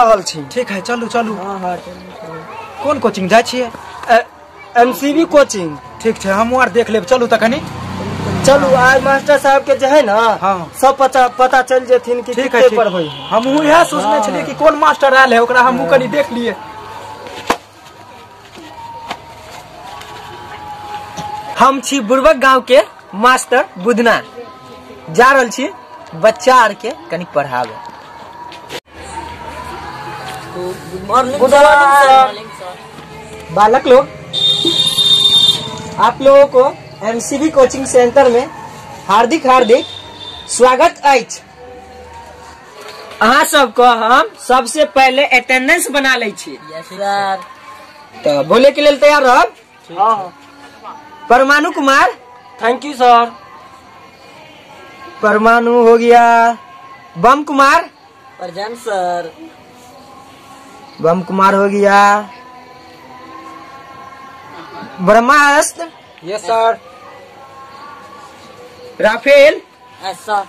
रहल छी। ठीक है चलू चलू। हाँ हाँ चलू। कौन कोचिंग जाए छिए? MCB coaching. ठीक है हम और देख लेब, चलू तखनी। चलू आज मास्टर साहब के जो है ना हाँ। सब पता चल जेथिन कि ठीक कितने है पढ़बै। हम यह सोचने छलिए कि कौन मास्टर आयल है, ओकरा हमहू कनी देख लिए। हम छी बुड़बक गांव के मास्टर बुधना, जा रहल छी बच्चा आर के कनी पढ़ावे। Good morning sir. बालक लोग, आप लोगों को MCB कोचिंग सेंटर में हार्दिक हार्दिक स्वागत अछि। अहाँ सबको हम सबसे पहले अटेंडेंस बना ले छी। Yes sir. तो बोले के लिए तैयार रहब? हाँ। परमाणु कुमार। Thank you sir. परमाणु हो गया। बम कुमार। Present sir. बम कुमार हो गया। ब्रह्मास्त्र। Yes sir. राफेल। ऐसा।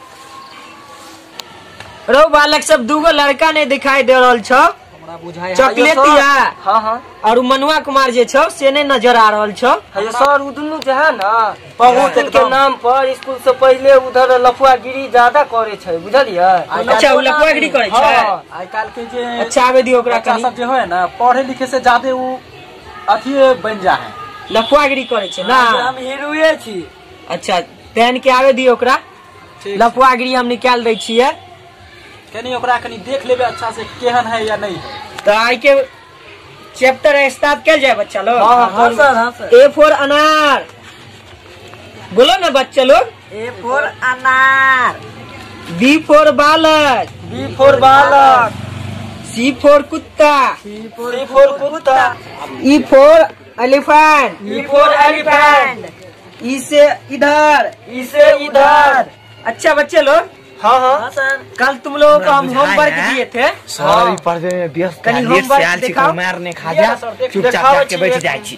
रो बालक सब दूगो लड़का ने दिखाई दे रहल छो। चॉकलेटिया। हाँ हाँ। और मनुआ कुमार जे छो से नहीं नजर आ रहल छो। है सर उ दुनू जे है ना बहुत के नाम पर स्कूल से पहले उधर लफुआगिरी ज्यादा करे छै, बुझलिए? अच्छा उ लफुआगिरी करे छै। आइ काल के जे अच्छा आवे दियो ओकरा बच्चा सब जे होय ना पढ़े लिखे से ज्यादा उ अथी बन जा है, लफुआगिरी करे छै ना। हम हीरोए छी। अच्छा तेन के आवे दियो ओकरा। लफुआगिरी हम निकाल दै छियै। कनी ओकरा कनी देख लेबे अच्छा से केहन है या नहीं है। तो आई के चैप्टर स्टार्ट कर जाए बच्चा लोग। हाँ सर हाँ सर। A फॉर अनार। बोलो ना बच्चे लोग। A फॉर अनार। B फॉर बालक। B फॉर बालक। C फॉर कुत्ता। C फॉर कुत्ता। E for elephant. E for elephant. E से इधर। E से इधर। अच्छा बच्चे लोग। हाँ हाँ सर। कल तुम लोगों को हम होमवर्क दिए थे। सर पढ़ने में व्यस्त कनी लेट से होमवर्क आयल छी, दिखाओ। मारने खा जा, चुपचाप जाके बैठ जाय छी।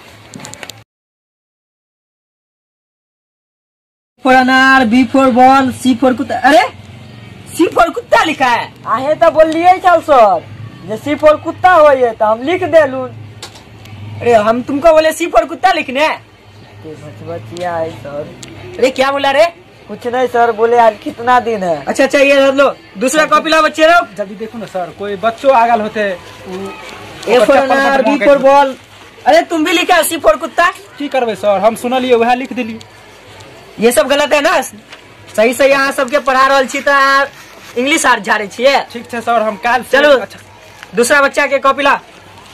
फॉर अनार, B for ball, C for कुत्ता। अरे C फॉर कुत्ता लिखा है। आहे तो बोलिए चल सर जे C फॉर कुत्ता होइए तो हम लिख देलू। अरे हम तुमको बोले C फॉर कुत्ता लिखने। बचिया है सर। अरे क्या बोला रे? कुछ नहीं सर, बोले आज कितना दिन है। अच्छा अच्छा ये रख लो, दूसरा कॉपी ला बच्चे लोग। जल्दी देखो ना सर, कोई बच्चों आगल होते। A फॉर अनार, B फॉर बॉल। अरे तुम भी लिखा C फॉर कुत्ता। की करबे सर, हम सुनलिए वह लिख दिली। ये सब गलत है ना। सही से यहाँ सबके पढ़ा रहल छी त इंग्लिश आर झाड़े छिए। ठीक है सर, हम काल चलो अच्छा दूसरा बच्चा के कॉपी ला।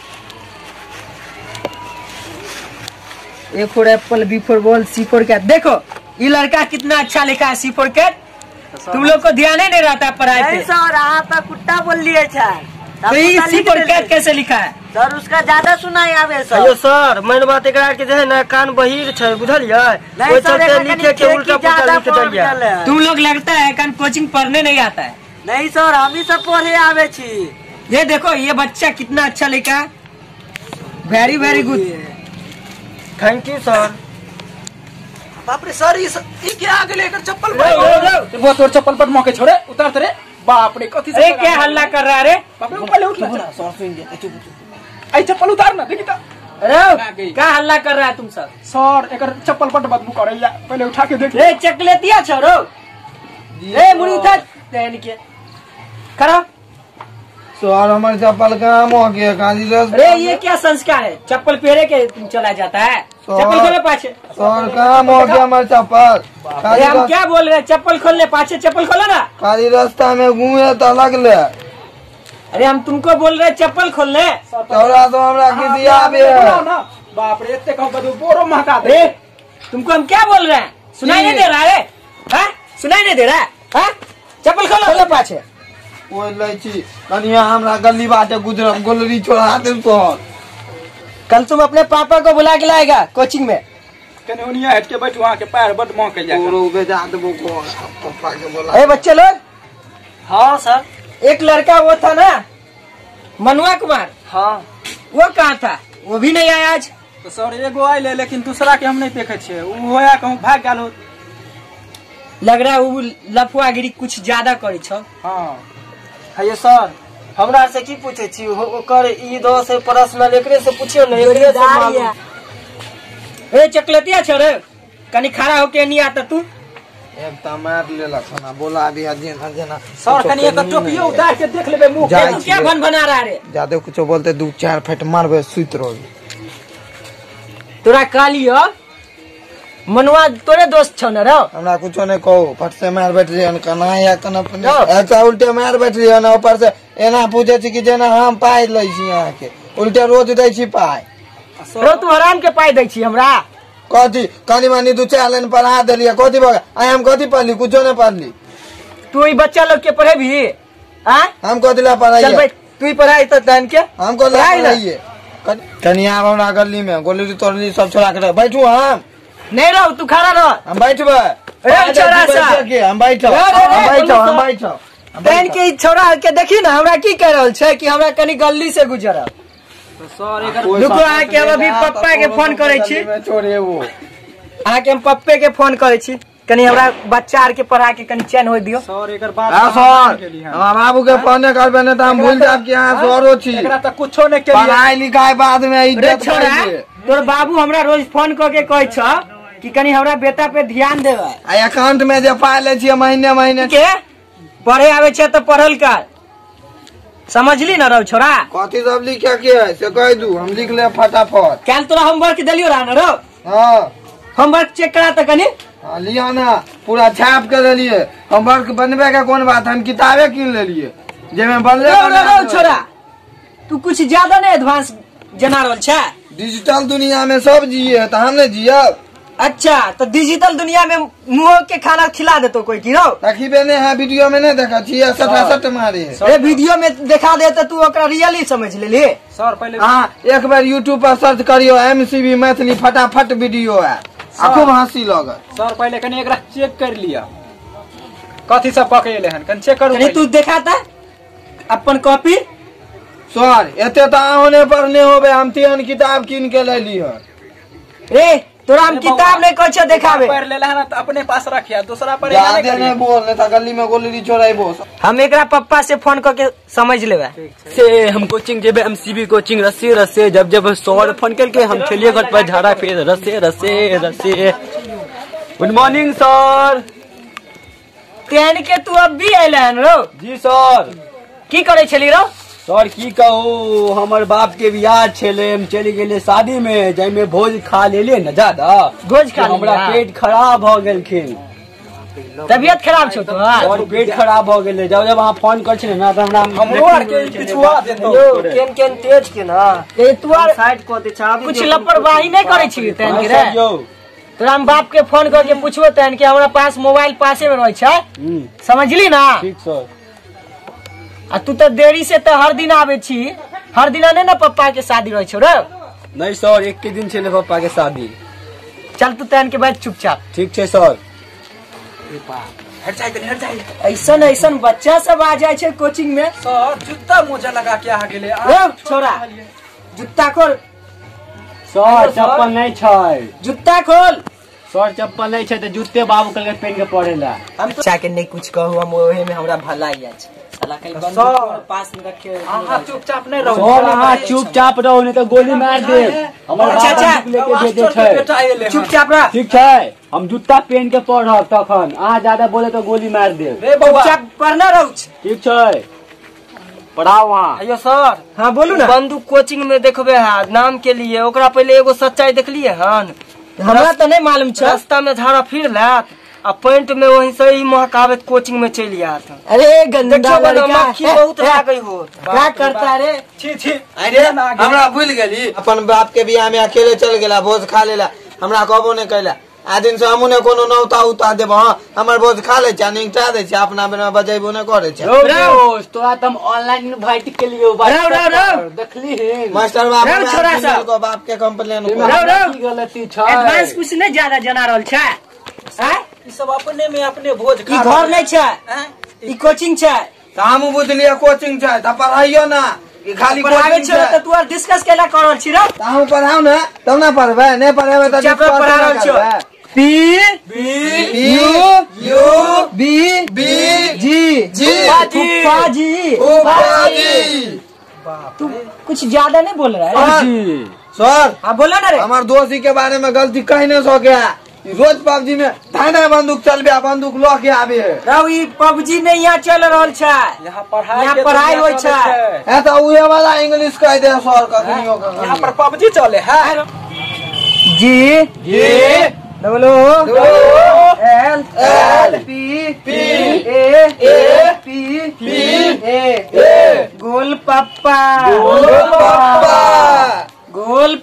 A for apple, B for ball, C for cat. देखो ये लड़का कितना अच्छा लिखा है C फॉर कैट। तुम लोग को ध्यान ही नहीं रहता है पढ़ाई पे। सर आप तो कुत्ता बोल लिए तो ये C फॉर कैट कैसे लिखा है? सर उसका ज्यादा सुनाई आवे सर। अयो सर मैंने बात एकरा के जे है ना कान बहिर छै, बुझलिए? नहीं सर, लिखे के उल्टा पुल्टा लिख देलिए। तुम लोग लगता है कान कोचिंग पढ़ने नहीं आता है। नहीं सर हम ही सब पढ़े आवे छी। ये देखो ये बच्चा कितना अच्छा लिखा। Very very good. Thank you sir. बाप रे सर, ये क्या आगे लेकर चप्पल रो। वो तोर चप्पल पर मौके छोड़े, उतार तेरे। बाप रे कथी से अरे क्या हल्ला कर रहा है रे? बाप रे ऊपर उठ ना सर, सुन दे चुप। आई चप्पल उतार ना, देखी ता। अरे क्या हल्ला कर रहा है तुम सब? सर एकर चप्पल पर बदबू करैया, पहले उठा के देख। रे चकलेतिया छोरो। रे मुड़ी उठा तेन के खड़ा। सर हमारे चप्पल कहाँ मौके काजी रस। अरे ये क्या संस्कार है? चप्पल पहने के तुम चला जाता है। चप्पल खोलो पाछे। सर कहाँ मौके हमारे चप्पल। अरे हम क्या बोल रहे हैं? चप्पल खोल ले, पाछे चप्पल खोलो ना। खाली रास्ता में घूमे तो लगले। अरे हम तुमको बोल रहे हैं चप्पल खोल ले। तोरा तो हमरा किसी आवे ना। बाप रे इतने कहो बदबू बोरो महका दे। अरे तुमको हम क्या बोल रहे हैं? सुनाई नहीं दे रहा है? हाँ सुनाई नहीं दे रहा है? हाँ चप्पल खोलो पाछे। ओए लैची कनिया हमरा गली बाटे गुजरम गोलरी छोड़ा दे सर। कल तुम अपने पापा को बुला के लाएगा कोचिंग में। कने उनिया हट के बैठ, वहां के पैर बड महके जाएगा। ओरो बेजा देबो को पापा के बोला। अरे बच्चे लोग। हाँ सर। एक लड़का वो था ना मनुआ कुमार। हाँ वो कहाँ था? वो भी नहीं आया आज। तो सर एगो आइले लेकिन दूसरा के हम नहीं देखे छे। उ होया कहूं भाग गेल हो। लग रहा है वो लफुआगिरी कुछ ज्यादा करे छो। हाँ है सर हमरा से की पूछे छी ओकर ई दोस्त है पर्सनल एकरे से पूछियो ना एकरे से मालूम। ए चकलेतिया छोरे कनी खड़ा होके नहीं आता तू एक टमाट लेला खाना बोला अभी जेना जेना सर कनी एक टोपियो उतार के देख लेबे मुंह तू क्या बन बना रहा रे ज्यादा कुछ बोलते 2-4 फट मारबे सुत रहो। तोरा कालियो मनुआ तोरे दोस्त छ न रो हमरा कुछो नहीं कहो फट से मार बैठ रही कना या कना ऐसा उल्टे मार बैठ रही ना ऊपर से एना पूछे छी कि जेना हम पाई लै छी यहाँ के उल्टे रोज दै छी पाई रो तू हराम के पाई दै छी हमरा कथी कनी मानी 2-4 लाइन पढ़ा देलिए कथी आई हम कथी पढ़ली कुछो नहीं पढ़ली। तू ई बच्चा लोग के पढ़ेबी हां हम कथी ला पढ़ाई चल बैठ तू ही पढ़ाई तो दान के हम को पढ़ाइए कनी आब हमरा गली में गोली तोड़ली सब छोड़ा के बैठू हम नहीं रहो तू खड़ा रह हम बैठबे ए छोरा सा हम बैठो बहन के छोरा के देखी ना हमरा की कह रहल छै कि हमरा कनी गली से गुजरब सर एकर रुको आके हम अभी पप्पा के फोन करे छी छोड़े वो आके हम पप्पे के फोन करे छी कनी हमरा बच्चा आर के पढ़ा के कनी चैन होय दियो। सर एकर बात सर हम बाबू के फोन करबे न त हम भूल जाब कि हां सरो छी एकरा त कुछो नहीं केलिए पढ़ाई लिखाई बाद में इज्जत छोरा तोर बाबू हमरा रोज फोन क के कहै छ कि कनी हमरा बेटा पे ध्यान देबे आ अकाउंट में जे पाई ले छी महीने महीने के पढ़े आवे छ त पढ़ल कर समझली न रहो छोरा कथी सब लिखे के है से कह दू हम लिख ले फटाफट कल तोरा होमवर्क देलियो रहा न रो हां होमवर्क चेक करा त कनी लिया ना पूरा छाप के लेलिए होमवर्क बनबे के कोन बात हम किताबे किन लेलिए जेमे बनले रो छोरा तू कुछ ज्यादा नहीं एडवांस जना रहल छ डिजिटल दुनिया में सब जिए त हम ने जियब। अच्छा तो डिजिटल दुनिया में मुंह के खाना खिला देतो कोई की रो तखिबे ने है वीडियो में नहीं देखा छी 67 मारे अरे वीडियो में दिखा दे तो तू ओकरा रियली समझ लेली सर पहले हां एक बार YouTube पर सर्च करियो MCB मैथिली फटाफट वीडियो है खूब हंसी लगत। सर पहले कनी एकरा चेक कर लिया कथी सब पकेले हन कन चेक करू तू दिखाता अपन कॉपी सर एते त होने पढ़ने होबे हम तीन किताब किन के ले ली है रे तोरा हम किताब नहीं कहै छ देखाबे पढ़ लेला हन त अपने पास रखिया दूसरा पर याद नहीं बोल नहीं त गली में गोली छोड़ाइबो हम एकरा पप्पा से फोन करके समझ लेबे से हम कोचिंग जेबे MCB कोचिंग रसे रसे जब जब सर फोन करके हम चलिए घर पर झाड़ा फिर रसे रसे रसे। गुड मॉर्निंग सर तेन के तू अब भी आइलन रो जी सर की करे छली रो सर की कहू हमर बाप के बियाह छले हम चली गेले शादी में जै में भोज खा लेले न ज्यादा भोज खा हमरा पेट खराब भ गेलखिन तबियत खराब छौ तो और पेट खराब भ गेले जब जब वहां फोन कर छी ना त हमरा हमरो आर के पिछुआ देतो केन केन तेज के ना ए तू आर साइड को दे छाबी कुछ लापरवाही नहीं करे छी तेन के रे यो तोरा हम बाप के फोन करके पूछबो तेन के हमरा पास मोबाइल पासे में रहै छै समझली ना ठीक सर आ तू तो देरी से तो हर दिन आवे छी हर दिन नहीं ना पप्पा के शादी रहे छो रे नहीं सर एक के दिन छले पापा के शादी चल तू तेन के बाद चुपचाप ठीक छे सर हट जाए ऐसन ऐसन बच्चा सब आ जाए छे कोचिंग में सर जूता मोजा लगा के आ गेले रे छोरा जूता खोल सर चप्पल नहीं छै जूता खोल सर चप्पल नहीं छै त जूते बाबू कल के पहन के पड़ेला हम तो चाहे नहीं कुछ कहू हम ओहे में हमरा भलाई आ छै साला कल बंदूक पास में रखे हां चुपचाप नहीं रहो सर हां चुपचाप रहो नहीं तो गोली मार दे हमर चाचा लेके दे छै चुपचाप रह ठीक छै हम जूता पहन के पढ़ब तखन अहाँ ज्यादा बोले तो गोली मार दे रे बौआ चुपचाप पढ़ना रहू ठीक छै पढ़ाओ वहाँ। अयो सर हाँ बोलू ना बंदूक कोचिंग में देखबे है नाम के लिए ओकरा पहले एगो सच्चाई देखलिए हन हमरा तो नहीं मालूम छ रास्ता में झाड़ा फिर लात आ पैंट में वहीं से ही महकावत कोचिंग में चली जात। अरे गंदा लड़का मक्खी बहुत लागई हो क्या करता रे छी अरे हमरा भूल गेली अपन बाप के बियाह में अकेले चल गेला भोज खा लेला हमरा कहबो नहीं कैला आ दिन से हमू ने कोनो नौता उता देब हां हमर भोज खा ले छ निंगटा दे छ अपना बेर में बजाइबो नहीं करे छ दोस्त तोरा तुम ऑनलाइन इनवाइट के लिए देखली है मास्टर बाप को बाप के कंप्लेन की गलती छ एडवांस कुछ नहीं ज्यादा जना रहल छ हैं ई सब अपने में अपने भोज ई घर नहीं छ ई कोचिंग छ त हमू बुझलिए कोचिंग छ त पढ़ाइयो ना ई खाली कोचिंग छ त तू डिस्कस केला करल छी रे त हम पढ़ाऊ ना तब ना पढ़बे नहीं पढ़ेबे त पढ़ा रहल छ पी यू बी जी फूफा जी। तू कुछ ज्यादा नहीं बोल रहा है सर। हाँ बोला ना रे। हमारे दोस्ती के बारे में गलती कहीं नहीं सो गया। रोज पबजी में धाना बंदूक चल गया, बंदूक लो के आवे पबजी में यहाँ चल रहा है, यहाँ पढ़ाई हो ऐसा उहे वाला इंग्लिश कह दे सर। यहाँ पर पबजी चले है। G double O L P A गोल पप्पा गोल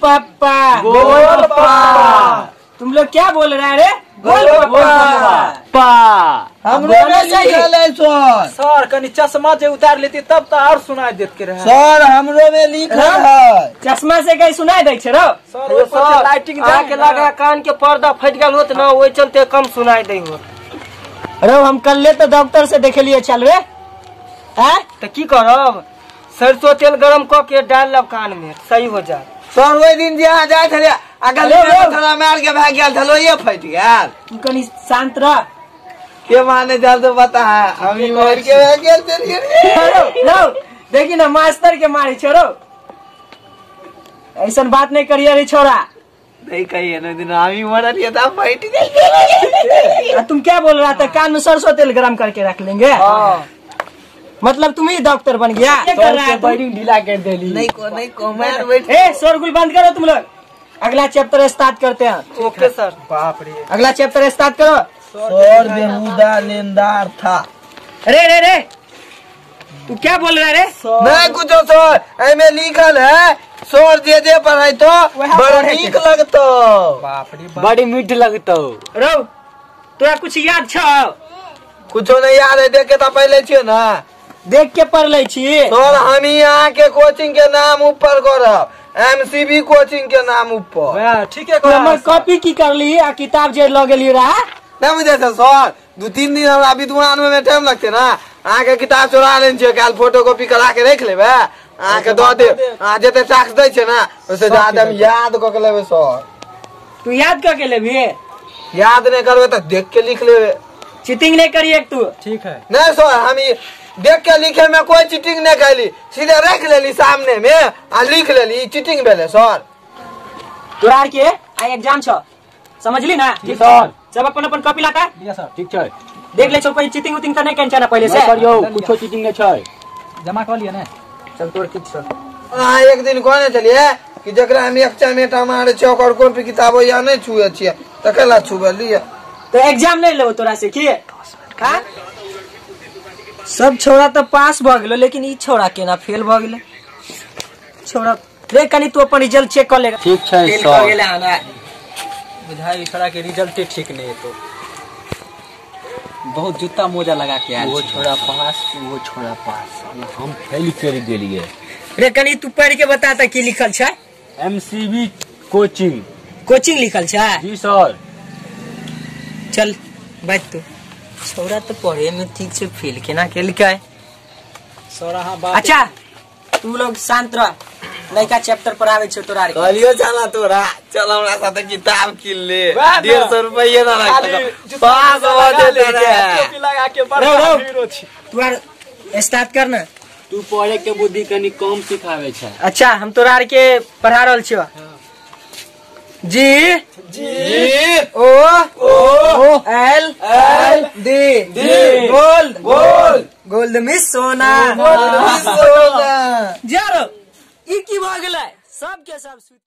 पप्पा। तुम लोग क्या बोल रहे हैं रे? गोल पप्पा। हम सर कनी चश्मा जो उतार लेती तब तो और सुनाई देत के रहे। सर हमरो में लिखल है। चश्मा से कहीं सुनाई दे छे रो? सर लाइटिंग आके लगा कान के पर्दा फट गल होत ना, वही चलते कम सुनाई दे हो। अरे हम कल ले तो डॉक्टर से देख लिए चल रे। हैं तो की करब? सरसों तेल गरम क के डाल लब कान में, सही हो जाए। सर वही दिन जहाँ जाए थे अगल थोड़ा मार के भाग गया था, ये फट गया। तू कनी शांत रह। के माने जल तो बता है हम मार के भाग गया। देखी ना मास्टर के मारे छोड़ो, ऐसा बात नहीं करिए रे छोरा। नहीं कहिए ना दिन हम मर लिया था, फट गया। तुम क्या बोल रहा था? कान में सरसों तेल गरम करके रख लेंगे। मतलब तुम ही डॉक्टर बन गया। ढीला कर दे ली। नहीं को मार बैठ। ए शोरगुल बंद करो तुम लोग। अगला चैप्टर स्टार्ट करते हैं। Okay sir. बाप रे। अगला चैप्टर स्टार्ट करो। सर बेहुदा लेनदार था। रे तू क्या बोल रहा है रे? नहीं कुछ सर एमे लिखल है। सर जे पढ़ाई तो बड़ा नीक लगतो। बाप रे बड़ी मीठ लगतो। रो तोरा कुछ याद छ? कुछ नहीं याद है, देख के तो पहले छियो ना। देख के पढ़ ले छी। सर हम यहाँ के कोचिंग के नाम ऊपर करब, MCB कोचिंग के नाम ऊपर। ठीक है। हमर कॉपी की कर ली आ किताब जे लगे ली रहा नहीं मुझे सर 2-3 दिन हमरा विद्वान में टाइम लगते ना। आके किताब चोरा ले कल फोटो कॉपी करा के रख लेबे, आके दो दे जते टैक्स दे छे ना उससे ज्यादा हम याद क के लेबे। सर तू याद करके लेबी? याद नहीं करबे तो देख के लिख लेबे। चीटिंग नहीं करिए तू। ठीक है। नहीं सर हम देख के लिखे में कोई चीटिंग नहीं कैली, सीधे रख लेली सामने में आ लिख लेली, चीटिंग भेले सर। तोरा के आई एग्जाम छ, समझली ना? जी सर। सब अपन अपन कॉपी लाता लिया सर। ठीक है। देख ले छो कोई चीटिंग उटिंग तो नहीं कैंचा ना पहले से। करियो कुछो चीटिंग नहीं छै। जमा कर लिया ना। चल तोर किछ छ। एक दिन कहने चलिए कि जकरा हम एक चमेटा मारे छ ओकर कॉपी किताब या नहीं छुए छिए त केला छुबे लिया। तो एग्जाम नहीं लेबो तोरा से की? हां सब छोरा तो पास भ गेलो, लेकिन ई छोरा केना फेल भ गेले? छोरा रे कनी तू अपन रिजल्ट चेक कर ले। ठीक छै फेल सर। भ गेले हना। बुझाई छोड़ा के रिजल्ट ठीक नहीं है तो बहुत जूता मोजा लगा के आया। वो छोड़ा पास हम फेल कर गेलिए। रे कनी तू पढ़ के बता त की लिखल छै? MCB coaching. कोचिंग लिखल छै? जी सर। चल बैठ तू। छोरा तो पढ़े में ठीक से फेल केना केल के? सर हां बात। अच्छा तू लोग शांत रह, नयका चैप्टर पढ़ावे छ तोरा रे। कहलियो चला तोरा चल हमरा साथे किताब किन ले। 150 रुपया ना लगता, 500 दे दे। टोपी लगा के बड़ा हीरो छी। तू आर स्टार्ट कर ना। तू पढ़े के बुद्धि कनी कम सिखावे छै। अच्छा हम तोरा आर के पढ़ा रहल छियो। G O L D gold miss सोना। जा रो ई की भ गेलै? सब के सब